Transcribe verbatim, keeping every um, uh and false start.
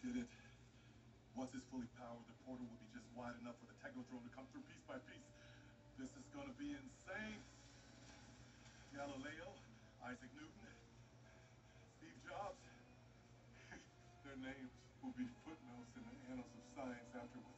did it. Once it's fully powered, the portal will be just wide enough for the Technodrome to come through piece by piece. This is gonna be insane. Galileo, Isaac Newton, Steve Jobs. Their names will be footnotes in the annals of science afterwards.